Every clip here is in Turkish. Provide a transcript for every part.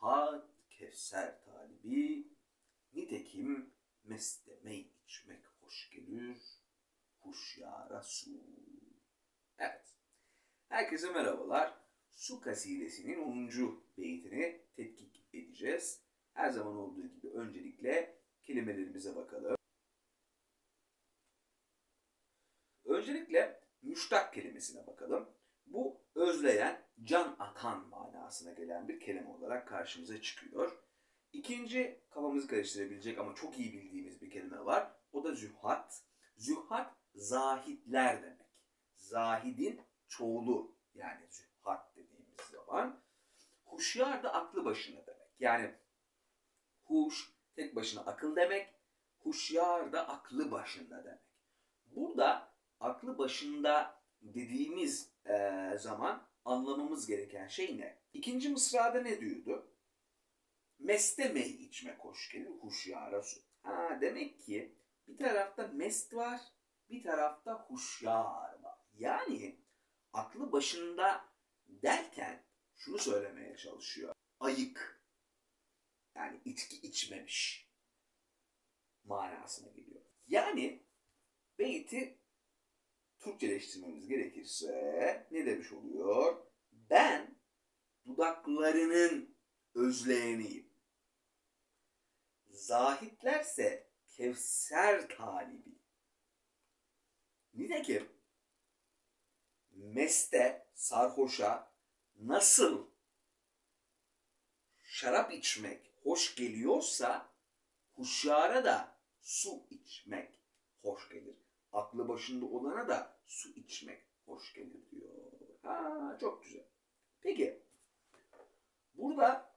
zühhat Kevser talibi, nitekim mestemey içmek hoş gelir, huşyara su. Evet, herkese merhabalar. Su kasidesinin 10. beytini tetkik edeceğiz. Her zaman olduğu gibi öncelikle kelimelerimize bakalım. Öncelikle müştak kelimesine bakalım. Bu özleyen, can atan manasına gelen bir kelime olarak karşımıza çıkıyor. İkinci kafamızı karıştırabilecek ama çok iyi bildiğimiz bir kelime var. O da zühhat. Zühhat zahitler demek. Zahidin çoğulu, yani zühhat dediğimiz zaman. Huşyar da aklı başına demek. Yani huş tek başına akıl demek. Huşyar da aklı başında demek. Burada aklı başında dediğimiz zaman anlamamız gereken şey ne? İkinci mısrada ne diyordu? Mestemey içmek hoş gelir, huşyara su. Demek ki bir tarafta mest var, bir tarafta huşyar var. Yani aklı başında derken şunu söylemeye çalışıyor. Ayık, yani içki içmemiş manasına geliyor. Yani beyti Türkçeleştirmemiz gerekirse ne demiş oluyor? Ben dudaklarının özleyeniyim. Zahitlerse Kevser talibi. Nitekim meste, sarhoşa nasıl şarap içmek hoş geliyorsa huşyara da su içmek hoş gelir. Aklı başında olana da su içmek hoş gelir diyor. Çok güzel. Peki burada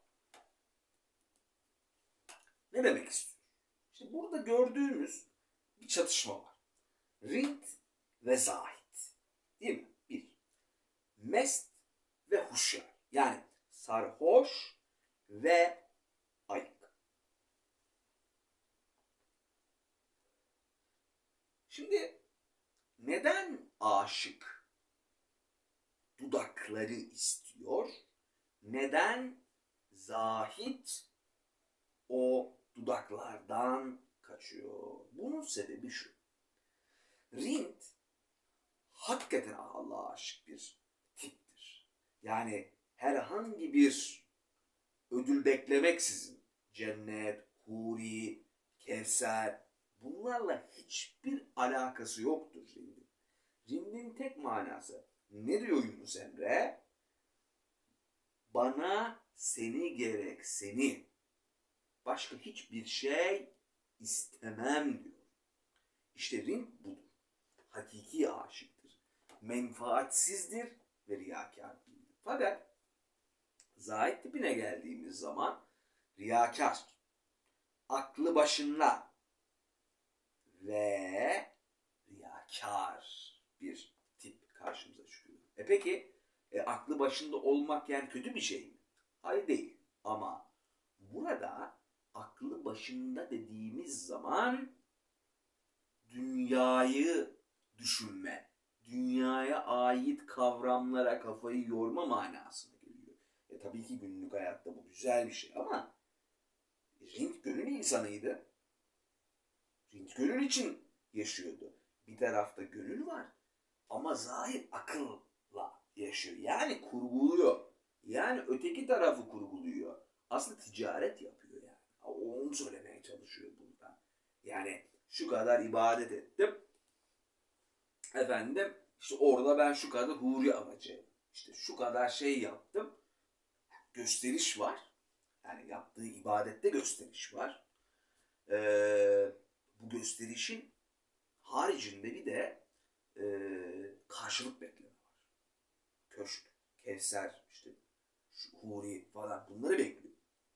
ne demek istiyor? İşte burada gördüğümüz bir çatışma var. Rint ve zahit. Değil mi? Bir. Mest ve huşyar. Yani sarhoş ve ayık. Şimdi neden aşık dudakları istiyor? Neden zahit o dudaklardan kaçıyor? Bunun sebebi şu. Rint hakikaten Allah'a aşık bir tiptir. Yani herhangi bir ödül beklemeksizin cennet, huri, kevser bunlarla hiçbir alakası yoktur Rind'in. Rind'in tek manası ne diyor Yunus Emre? Bana seni gerek seni. Başka hiçbir şey istemem diyor. İşte Rind budur. Hakiki aşıktır. Menfaatsizdir ve riyakâr değildir. Fakat zahit tipine geldiğimiz zaman riyakâr, aklı başında ve riyakâr bir tip karşımıza çıkıyor. Peki aklı başında olmak yani kötü bir şey mi? Hayır değil. Ama burada aklı başında dediğimiz zaman dünyayı düşünme, dünyaya ait kavramlara kafayı yorma manasına geliyor. Tabii ki günlük hayatta bu güzel bir şey ama Rind gönül insanıydı. Rind gönül için yaşıyordu. Bir tarafta gönül var ama zahir akılla yaşıyor. Yani kurguluyor. Yani öteki tarafı kurguluyor. Aslında ticaret yapıyor yani. Onu söylemeye çalışıyor burada. Yani şu kadar ibadet ettim. Efendim işte orada ben şu kadar huri alacağım. İşte şu kadar şey yaptım. Gösteriş var. Yani yaptığı ibadette gösteriş var. Bu gösterişin haricinde bir de karşılık bekleme var. Köşk, Kevser, işte huri falan bunları bekliyor.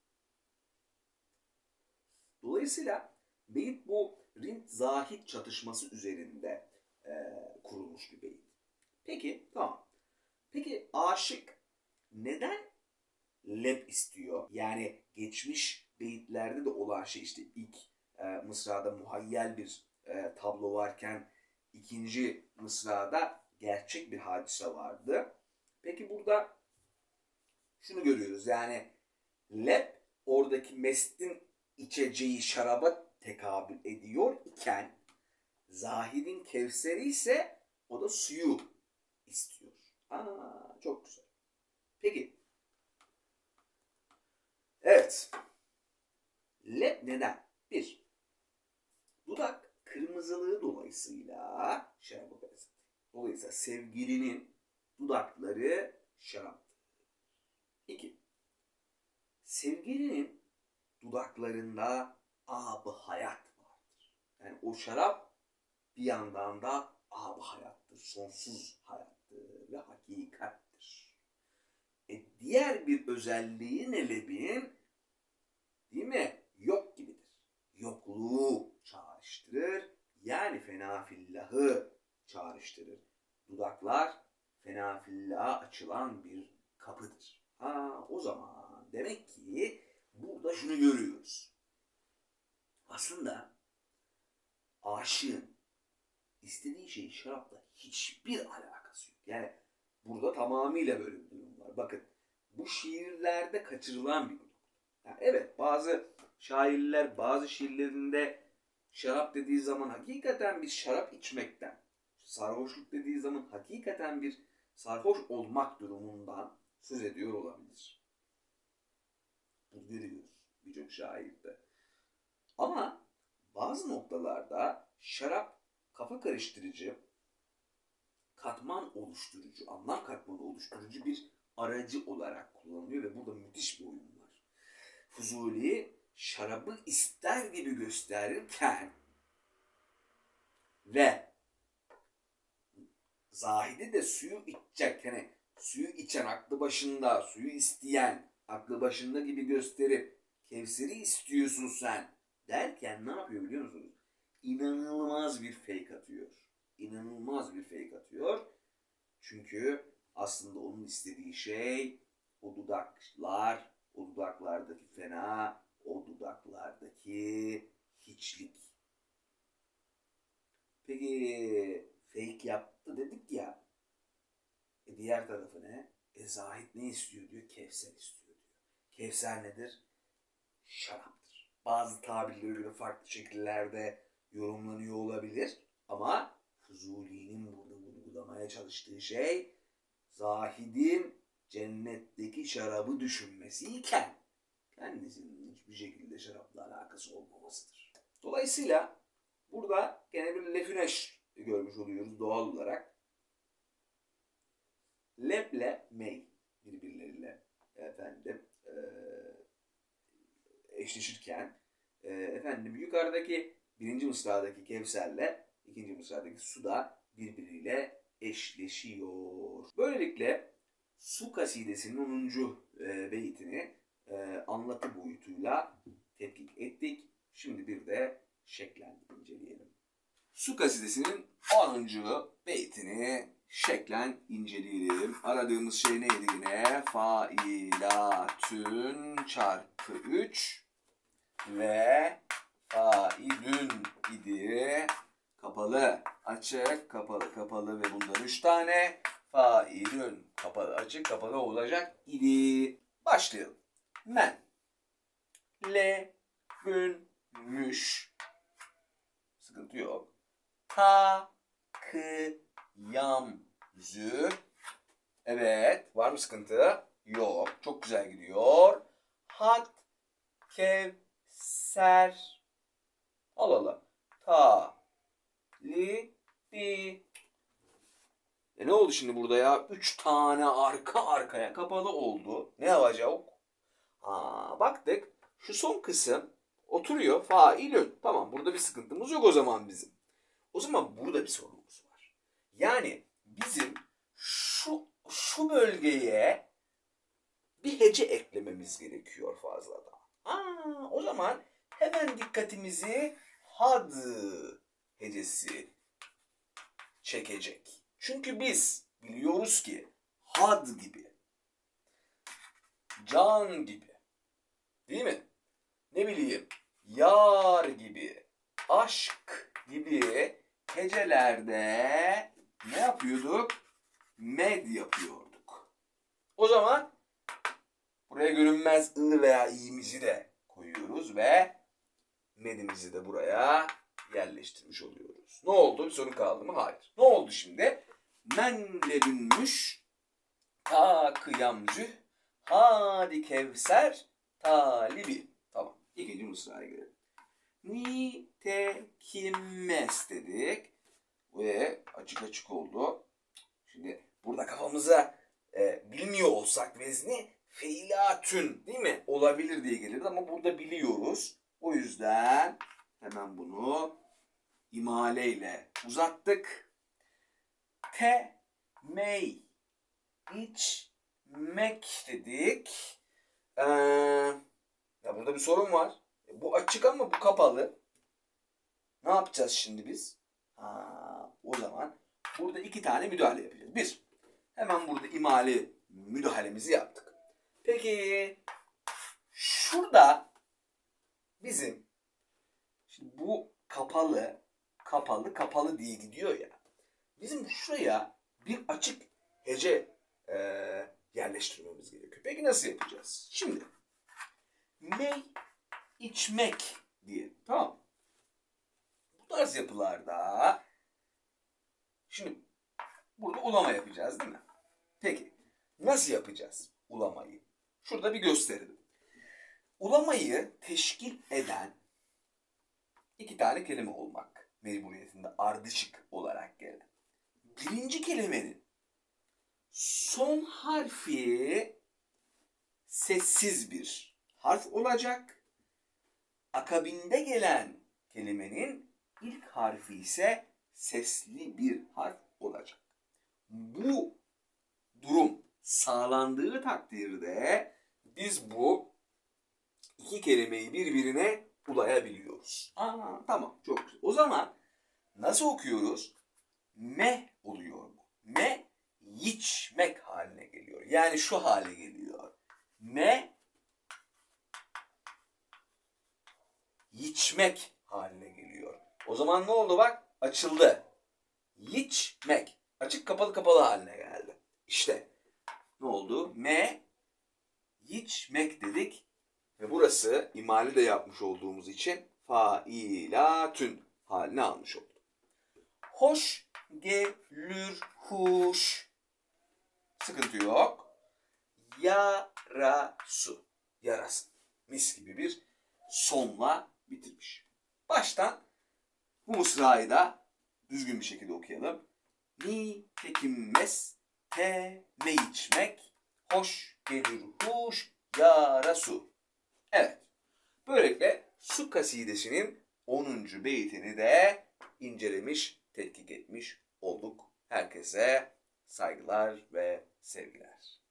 Dolayısıyla beyit bu Rind zahit çatışması üzerinde kurulmuş bir beyit. Peki tamam. Peki aşık neden leb istiyor? Yani geçmiş beyitlerde de olan şey işte ilk mısrada muhayyel bir tablo varken ikinci mısrada gerçek bir hadise vardı. Peki burada şunu görüyoruz yani Leb oradaki mestin içeceği şaraba tekabül ediyor iken Zahid'in Kevser'i ise o da suyu istiyor. Çok güzel. Peki. Evet. Leb neden? Bir, dudak kırmızılığı dolayısıyla şaraba benzer. Dolayısıyla sevgilinin dudakları şaraptır. İki, sevgilinin dudaklarında ab-ı hayat vardır. Yani o şarap bir yandan da ab-ı hayattır, sonsuz hayattır ve hakikattir. Diğer bir özelliği lebin, değil mi? Yok gibidir. Yokluğu çağrıştırır. Yani fenafillahı çağrıştırır. Dudaklar fenafillaha açılan bir kapıdır. O zaman demek ki burada şunu görüyoruz. Aslında aşığın istediği şeyin şarapla hiçbir alakası yok. Yani burada tamamıyla böyle bir durum var. Bakın bu şiirlerde kaçırılan bir durum. Yani evet, bazı şairler bazı şiirlerinde şarap dediği zaman hakikaten bir şarap içmekten, sarhoşluk dediği zaman hakikaten bir sarhoş olmak durumundan söz ediyor olabilir. Bunu görüyoruz birçok şairde. Ama bazı noktalarda şarap kafa karıştırıcı, katman oluşturucu, anlam katmanı oluşturucu bir aracı olarak kullanılıyor ve burada müthiş bir uyum var. Fuzuli şarabı ister gibi gösterirken ve Zahid'i de suyu içecek, hani suyu içen aklı başında, suyu isteyen aklı başında gibi gösterip Kevser'i istiyorsun sen derken ne yapıyor biliyor musunuz? İnanılmaz bir fake atıyor. İnanılmaz bir fake atıyor. Çünkü aslında onun istediği şey o dudaklar, o dudaklardaki fena, o dudaklardaki hiçlik. Peki fake yaptı dedik ya. Diğer tarafı ne? Zahid ne istiyor diyor? Kevser istiyor diyor. Kevser nedir? Şaraptır. Bazı tabirlere göre farklı şekillerde yorumlanıyor olabilir. Ama Fuzuli'nin burada vurgulamaya çalıştığı şey Zahid'in cennetteki şarabı düşünmesiyken kendisinin hiçbir şekilde şarapla alakası olmamasıdır. Dolayısıyla burada gene bir lefüneş görmüş oluyoruz doğal olarak. Leble mey birbirleriyle eşleşirken yukarıdaki birinci mısradaki Kevser'le ikinci mısradaki su da birbiriyle eşleşiyor. Böylelikle Su kasidesinin 10. beytini anlatı boyutuyla tetkik ettik. Şimdi bir de şeklen inceleyelim. Su kasidesinin 10. beytini şeklen inceleyelim. Aradığımız şey neydi yine? Failatün çarpı 3 ve faidün idi. Kapalı, açık, kapalı, kapalı ve bundan 3 tane. Faidün, kapalı, açık, kapalı olacak idi. Başlayalım. Men, le, gün, müş. Sıkıntı yok. Ta, kı, yam, zü. Evet, var mı sıkıntı? Yok, çok güzel gidiyor. Hat, kev, ser. Al al. Ta, li, di. Ne oldu şimdi burada ya? 3 tane arka arkaya kapalı oldu. Ne yapacak? Baktık. Şu son kısım oturuyor. Failün. Tamam, burada bir sıkıntımız yok o zaman bizim. O zaman burada bir sorunumuz var. Yani bizim şu bölgeye bir hece eklememiz gerekiyor fazladan. O zaman hemen dikkatimizi had hecesi çekecek. Çünkü biz biliyoruz ki had gibi, can gibi, değil mi? Ne bileyim, yar gibi, aşk gibi hecelerde ne yapıyorduk? Med yapıyorduk. O zaman Buraya görünmez ı veya i'mizi de koyuyoruz ve medimizi de buraya yerleştirmiş oluyoruz. Ne oldu? Bir sorun kaldı mı? Hayır. Ne oldu şimdi? Men lebünmüş ta kıyamcı hadi kevser talibi. Tamam. İkinci mısraya gelelim. Nitekimes dedik. Ve açık oldu. Şimdi burada kafamıza bilmiyor olsak vezni feilatün değil mi? Olabilir diye gelirdi ama burada biliyoruz. O yüzden hemen bunu imaleyle uzattık. Mey içmek dedik. Ya burada bir sorun var. Bu açık ama bu kapalı. Ne yapacağız şimdi biz? O zaman burada iki tane müdahale yapacağız. Bir, hemen burada imale müdahalemizi yaptık. Peki şurada bizim şimdi bu kapalı diye gidiyor ya. Bizim şuraya bir açık hece yerleştirmemiz gerekiyor. Peki nasıl yapacağız? Şimdi mey içmek diye. Tamam. Bu tarz yapılarda şimdi burada ulama yapacağız değil mi? Peki nasıl yapacağız ulamayı? Şurada bir gösterelim. Ulamayı teşkil eden iki tane kelime olmak mecburiyetinde ardışık olarak gelen. Birinci kelimenin son harfi sessiz bir harf olacak. Akabinde gelen kelimenin ilk harfi ise sesli bir harf olacak. Bu durum sağlandığı takdirde biz bu iki kelimeyi birbirine ulayabiliyoruz. Tamam, çok güzel. O zaman nasıl okuyoruz? Me oluyor bu. Me içmek haline geliyor. Yani şu hale geliyor. Me içmek haline geliyor. O zaman ne oldu bak? Açıldı. İçmek. Açık kapalı haline geldi. İşte ne oldu? Me içmek dedik. Ve burası imali de yapmış olduğumuz için failatün haline almış oldu. Hoş gelür huş. Sıkıntı yok. Yarasu. Yarasın. Mis gibi bir sonla bitirmiş. Baştan bu mısrayı da düzgün bir şekilde okuyalım. Nitekimmez me içmek, hoş gelir huş yarasu. Evet. Böylelikle su kasidesinin 10. beytini de incelemiş, tetkik etmiş olduk. Herkese saygılar ve sevgiler.